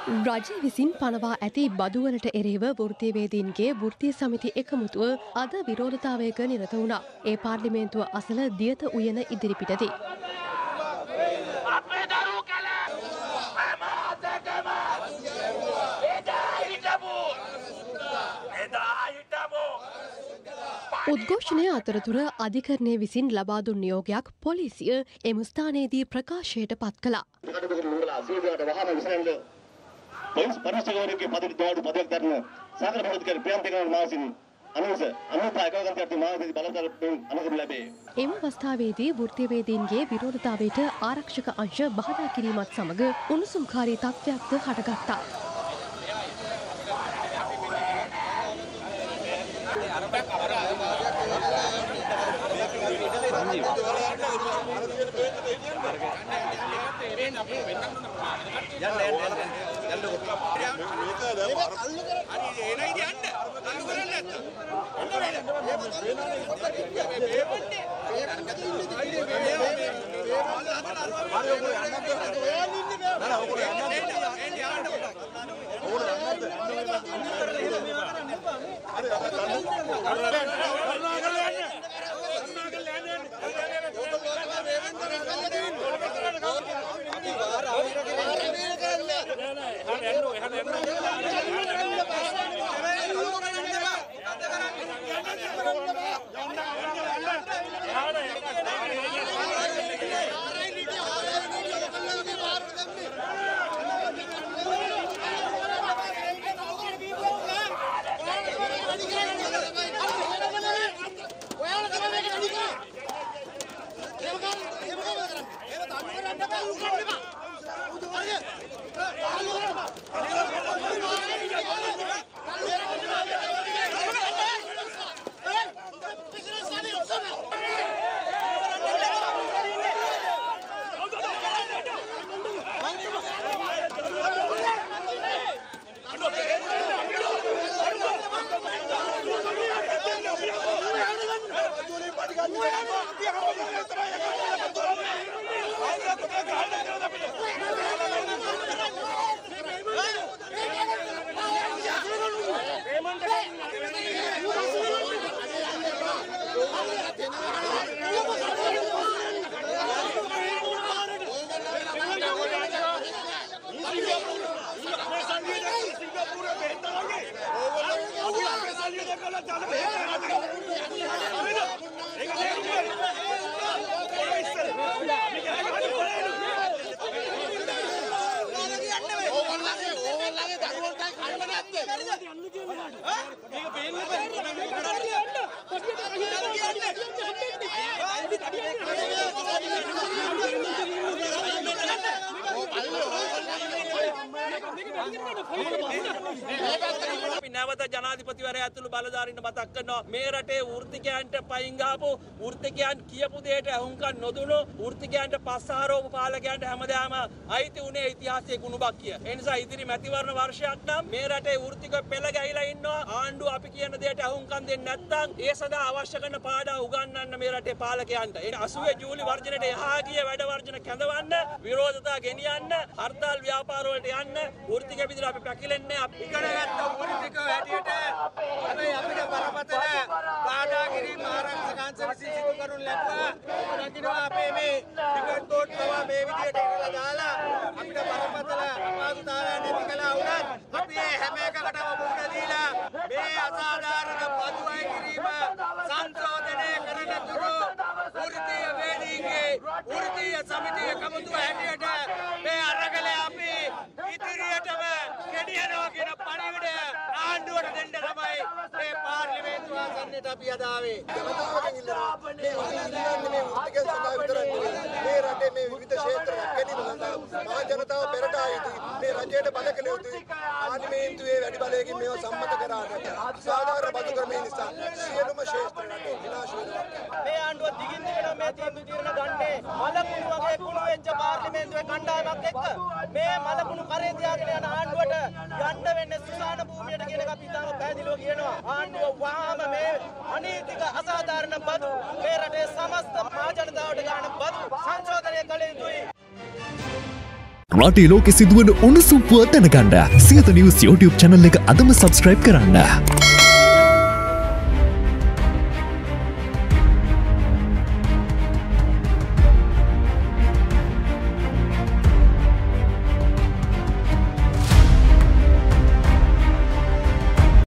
රජය විසින් පනවා ඇති බදුවලට එරෙහිව වෘත්තීයවේදීන්ගේ වෘත්තීය සමිති එකමුතුව අද විරෝධතාවයක නිරත වුණා. ඒ පාර්ලිමේන්තුව අසල දියත උයන ඉදිරිපිටදී. උද්ඝෝෂණය අතරතුර අධිකරණය විසින් ලබා දුන් නියෝගයක් පොලිසිය එම ස්ථානයේදී ප්‍රකාශයට පත් කළා. පොලිස් පරිශ්‍රකවරයෙකුගේ පදවියට පදවියක් දරන සාගර බෞද්ධ ප්‍රියන්තිකරණ මාසින් එම අවස්ථාවේදී වෘත්තීයවේදීන්ගේ විරෝධතාවයට ආරක්ෂක අංශ බහදා කිරීමත් සමග උණුසුම්කාරී තත්ත්වයක්ද හටගත්තා. නැවත ජනාධිපතිවරයා ඇතුළු බලධාරීන්ට මතක් කරනවා මේ රටේ වෘත්තිකයන්ට පයින් ගහපු වෘත්තිකයන් කියපු දෙයට අහුම්කම් නොදුණු වෘත්තිකයන්ට පස්සාරෝප පාලකයන්ට හැමදාම අයිති උනේ ඉතිහාසයේ කුණුබක් කිය. ඒ නිසා ඉදිරි මැතිවරණ වර්ෂයක් නම් මේ රටේ වෘත්තික පෙළ ගැහිලා ඉන්නවා. ආණ්ඩුව අපි කියන දෙයට අහුම්කම් දෙන්නේ නැත්නම් ඒ සඳහා අවශ්‍ය කරන පාඩම් උගන්වන්න මේ රටේ පාලකයන්ට. ඒ 80 ජූලි වර්ජනයට එහා ගිය වැඩ වර්ජන කැඳවන්න, විරෝධතා ගෙනියන්න, හර්තාල් ව්‍යාපාර වලට යන්න, වෘත්තික විදිහට අපි පැකිලෙන්නේ අපි ඉගෙනගත්ත වෘත්තික වැඩියට අපේ අපිට බරපතල බාධා කිරීම ආරක්ෂක අංශ විසින් සිදු කරනු ලැබුවා. දකින්නවා අපේ මේ ටිකට් බෝඩ් පවා මේ විදිහට ඉරලා දාලා අපිට බරපතල අමාරුතාවයන් ඇති කළා වුණත් අපි මේ හැම එකකටම මුහුණ දීලා මේ අසාධාරණ බදු අය කිරීම සංශෝධනය කරන තුරු වෘත්තීය වේදීන්ගේ වෘත්තීය සමිතිය කමුතුව හැටියට මේ අරගල අපි ඉදිරියටම ගෙනියනවා කියන පණිවිඩය ආණ්ඩුවට දෙන්න තමයි මේ පාර්ලිමේන්තු ආසන්නයට අපි අදාවේ. ජනතාවගෙන් ඉල්ලනවා මේ වෘත්තීය සඳහා විතරක් නෙවෙයි මේ රටේ මේ විවිධ ක්ෂේත්‍ර ගැනීම සඳහා මහ ජනතාව පෙරට ආ යුතුයි. මේ රජයට බල කළ යුතුයි. පාර්ලිමේන්තුවේ වැඩි බලයකින් මේව සම්මත කරාට සාධාරණ බදු ක්‍රමය නිසා සියලුම ක්ෂේත්‍ර රටේ විනාශ වෙනවා. මේ ආණ්ඩුව දිගින් දිගට මේ තීරණ ගන්නේ මලකුණු වගේ කුණු වෙච්ච පාර්ලිමේන්තුවේ කණ්ඩායමක් එක්ක මේ මලකුණු කරේ තියාගෙන යන ආණ්ඩුවට යන්න වෙන්නේ සුසාන භූමියට කියන එක අපි තාම පැහැදිලිව කියනවා. ආණ්ඩුව වහාම මේ අනීතික අසාධාරණ බදු මේ රටේ සමස්ත මහ ජනතාවට ගන්න බදු සංශෝධනය කළ යුතුයි. රටේ ලෝකෙ සිදුවන උණුසුම් පුවත් දැනගන්න සියත නිවුස් YouTube channel එක අදම subscribe කරන්න.